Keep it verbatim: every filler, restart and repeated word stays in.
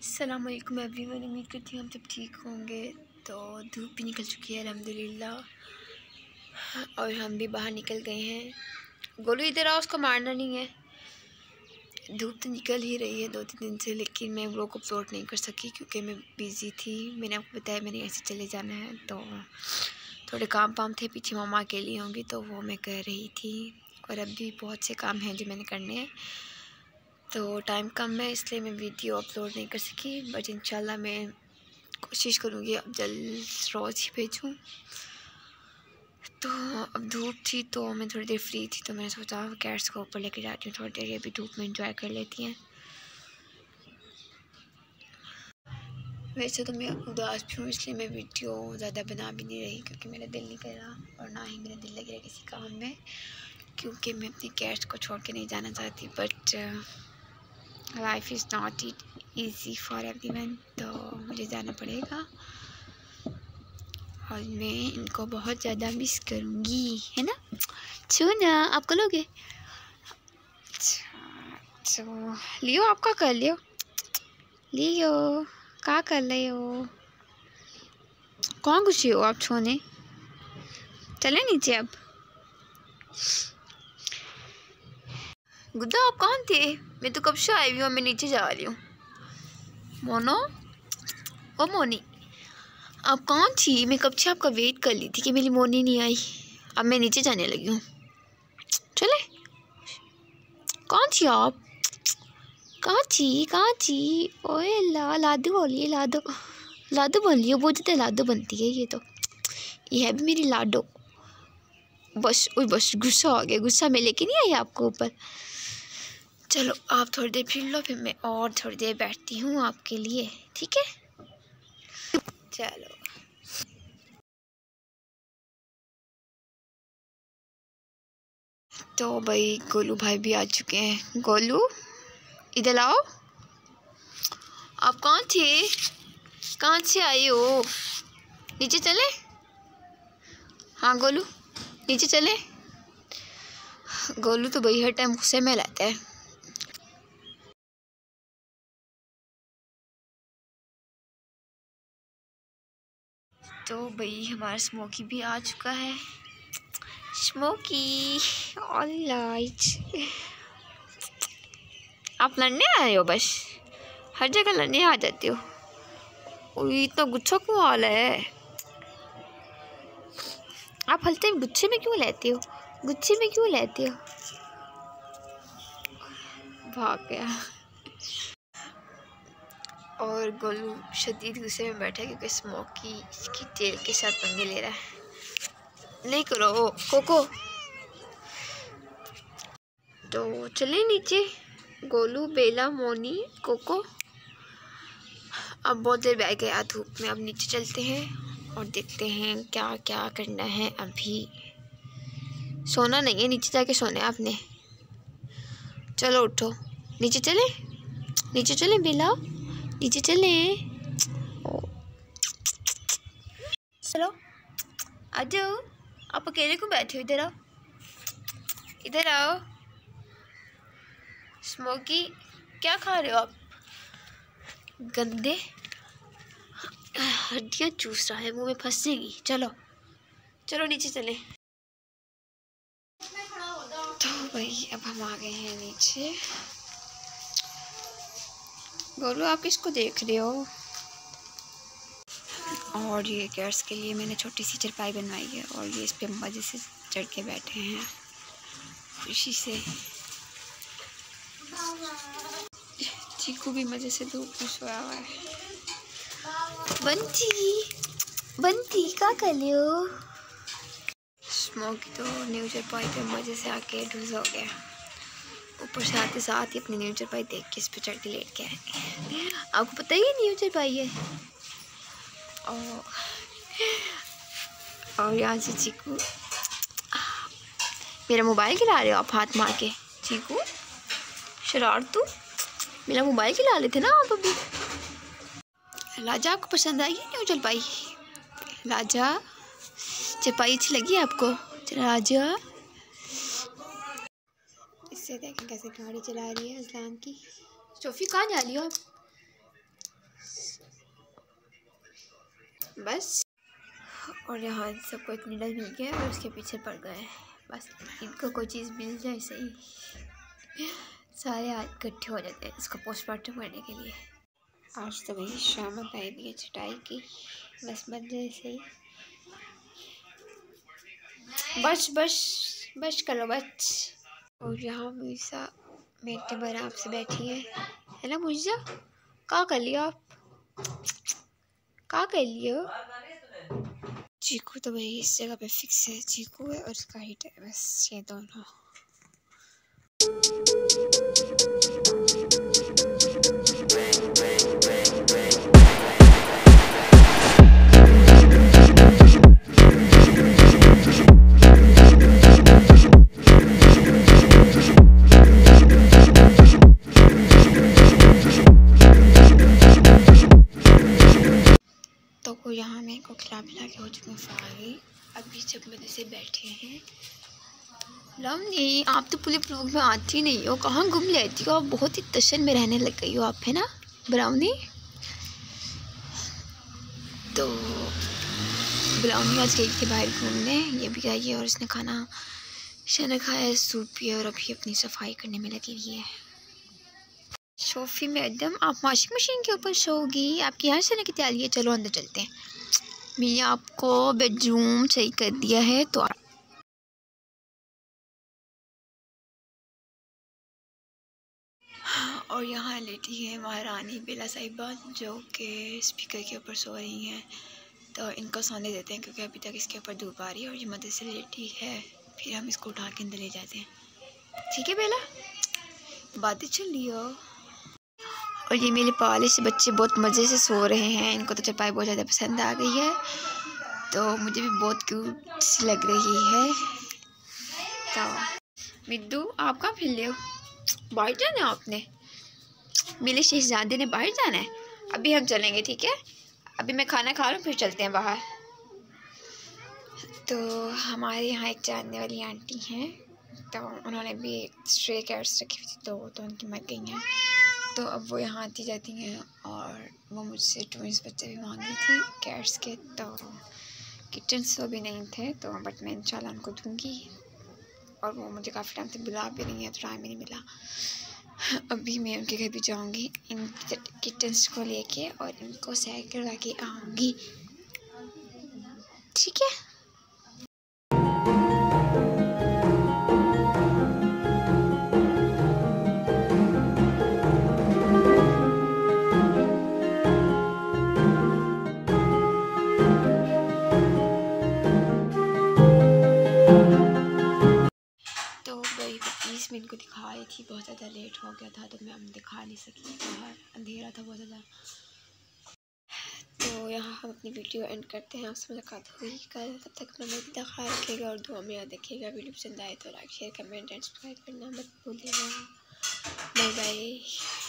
अस्सलाम वालेकुम एवरीवन, उम्मीद करती हूँ हम सब ठीक होंगे। तो धूप भी निकल चुकी है अल्हम्दुलिल्लाह और हम भी बाहर निकल गए हैं। गोलू इधर आओ, उसको मारना नहीं है। धूप तो निकल ही रही है दो तीन दिन से, लेकिन मैं व्लॉग को अपलोड नहीं कर सकी क्योंकि मैं बिज़ी थी। मैंने आपको बताया मैंने ऐसे चले जाना है, तो थोड़े काम वाम थे पीछे मम्मा के लिए होंगी, तो वो मैं कर रही थी। और अब भी बहुत से काम हैं जो मैंने करने हैं, तो टाइम कम है इसलिए मैं वीडियो अपलोड नहीं कर सकी। बट इंशाल्लाह मैं कोशिश करूँगी अब जल्द रोज़ ही भेजूँ। तो अब धूप थी तो मैं थोड़ी देर फ्री थी, तो मैंने सोचा कैट्स को ऊपर लेके जाती हूँ, थोड़ी देर ये भी धूप में एंजॉय कर लेती हैं। वैसे तो मैं उदास भी हूँ इसलिए मैं वीडियो ज़्यादा बना भी नहीं रही, क्योंकि मेरा दिल नहीं कर रहा और ना ही मेरा दिल लग रहा है किसी काम में, क्योंकि मैं अपनी कैट्स को छोड़ के नहीं जाना चाहती। But life is not it easy for everyone, तो मुझे जाना पड़ेगा और मैं इनको बहुत ज़्यादा मिस करूँगी, है ना चूना? आप करोगे? तो लियो, आप क्या कर लियो लियो क्या कर रहे हो? कौन खुशी हो आप छोने? चले नीचे अब। गुड्डा आप कहाँ थे? मैं तो कब से आई हुई हूँ, मैं नीचे जा रही हूँ। मोनो, ओ मोनी आप कहाँ थी? मैं कब से आपका वेट कर ली थी कि मेरी मोनी नहीं आई। अब मैं नीचे जाने लगी हूँ, चले। कहाँ थी आप? कहाँ थी कहाँ थी? ओए ला लादू बोलिए, लादो लादो बन लियो, बहुत ज़्यादा लादो बनती है ये तो। ये है भी मेरी लाडो। बस ओए बस गुस्सा आ गया, गुस्सा में लेके नहीं आई आपको ऊपर। चलो आप थोड़ी देर फिर लो, फिर मैं और थोड़ी देर बैठती हूँ आपके लिए, ठीक है? चलो तो भाई गोलू भाई भी आ चुके हैं। गोलू इधर आओ, आप कौन थे? कहाँ से आए हो? नीचे चले? हाँ गोलू नीचे चले। गोलू तो भाई हर टाइम गुस्से में रहता है। तो भाई हमारा स्मोकी भी आ चुका है। स्मोकी ऑलराइट, आप लड़ने आए हो? बस हर जगह लड़ने आ जाते हो। ओए इतना गुस्सा क्यों आ रहा है? आप हर टाइम गुस्से में क्यों लेते हो? गुस्से में क्यों लेते हो? भाग गया। और गोलू शदीद गुस्से में बैठा है क्योंकि स्मोकी इसकी टेल के साथ पंगे ले रहा है। नहीं करो कोको। तो चले नीचे, गोलू, बेला, मोनी, कोको। अब बहुत देर बैठ गया धूप में, अब नीचे चलते हैं और देखते हैं क्या क्या करना है। अभी सोना नहीं है, नीचे जाके सोना है आपने। चलो उठो, नीचे चले नीचे चले बेला, नीचे चले। चलो आ जाओ, आप अकेले क्यों बैठे हो? इधर आओ, इधर आओ। स्मोकी क्या खा रहे हो आप? गंदे हड्डियाँ चूस रहा है, मुंह में फंसेगी। चलो चलो नीचे चले। तो भाई अब हम आ गए हैं नीचे। बोलो आप किसको देख रहे हो? और ये कैट्स के लिए मैंने छोटी सी चरपाई बनवाई है और ये इस पे मज़े से चढ़ के बैठे हैं खुशी से। चीकू भी मज़े से धूप में सोया हुआ है। बंटी बंटी क्या कर रहे हो? स्मोकी तो न्यू चरपाई पे मज़े से आके ढूस हो गया। ऊपर से आते साथ ही अपनी न्यू चरपाई देख के इस पे चढ़ के लेट के आए। आपको पता ही है न्यू चरपाई है। और और यहाँ से चीकू, मेरा मोबाइल खिला रहे हो आप हाथ मार के? चीकू शरारतू, मेरा मोबाइल खिला लेते ना आप अभी। लाजा आपको पसंद आई है न्यू चरपाई? लाजा चरपाई अच्छी लगी आपको? राजा इससे देखें कैसे गाड़ी चला रही है अज़लान की। सोफ़ी कहाँ जा रही हो आप? बस। और यहाँ सबको इतनी डर मिल गया और उसके पीछे पड़ गए। बस इनको कोई चीज़ मिल जाए सही, सारे आज इकट्ठे हो जाते हैं इसको पोस्टमार्टम करने के लिए। आज तो भाई शामत आई दी है छटाई की, बस बन जाए सही। बस बस बस करो बस। और यहाँ मुझा मेरे बराबर से बैठी है है ना मुझा? क्या कर लिया आप? क्या कर लियो? चीकू तो भाई इस जगह पे फिक्स है, चीकू है और इसका हिट है, बस ये दोनों। तो यहाँ मैं को खिला पिला के हो चुकी हूँ फारी। अभी जब मेरे से बैठे हैं नहीं, आप तो पूरे प्रोग में आती नहीं हो, कहाँ घूम लेती हो आप? बहुत ही तशन में रहने लग गई हो आप, है ना ब्राउनी? तो ब्राउनी आज गई थी बाहर घूमने, ये भी आई है और इसने खाना शाना खाया, सूप पिया और अभी अपनी सफाई करने में लगी हुई है। सोफ़ी मैडम आप वॉशिंग मशीन के ऊपर सोगी? आपकी यहाँ सोने की तैयारी है, चलो अंदर चलते हैं। मैंने आपको बेडरूम सही कर दिया है तो और यहाँ लेटी है महारानी बेला साहिबा जो कि स्पीकर के ऊपर सो रही हैं। तो इनको सोने देते हैं क्योंकि अभी तक इसके ऊपर धूप आ रही है और ये मदद से लेटी है, फिर हम इसको उठा के अंदर ले जाते हैं। ठीक है बेला, बातें चल रही हो। और ये मेरे पाले से बच्चे बहुत मज़े से सो रहे हैं, इनको तो चपाई बहुत ज़्यादा पसंद आ गई है, तो मुझे भी बहुत क्यूट सी लग रही है। तो मिद्दू आप कहाँ फिर ले हो? बाहर जाना है आपने? मेरे शहजादे ने बाहर जाना है, अभी हम चलेंगे ठीक है? अभी मैं खाना खा रहा हूँ फिर चलते हैं बाहर। तो हमारे यहाँ एक जानने वाली आंटी हैं, तो उन्होंने भी स्ट्रे कैट्स रखी हुई थी, तो तो उनकी मर गई हैं, तो अब वो यहाँ आती जाती हैं और वो मुझसे ट्विंस बच्चे भी मांग रही थी कैट्स के। तो किटन्स तो भी नहीं थे, तो बट मैं इंशाल्लाह उनको दूँगी। और वो मुझे काफ़ी टाइम से बुला भी नहीं है, तो टाइम ही नहीं मिला। अभी मैं उनके घर भी जाऊँगी, इन किटन्स को लेके और इनको सैर करवा के आऊँगी, ठीक है? मैं इनको दिखा रही थी, बहुत ज़्यादा लेट हो गया था तो मैं हम दिखा नहीं सकी, बाहर अंधेरा था बहुत ज़्यादा। तो यहाँ हम अपनी वीडियो एंड करते हैं, आपसे मुलाकात हुई कल, तब तक अपना मेरा ख्याल रखिएगा और दुआ में याद रखिएगा। वीडियो पसंद आए तो like share comment and subscribe करना मत भूलिएगा। Bye bye.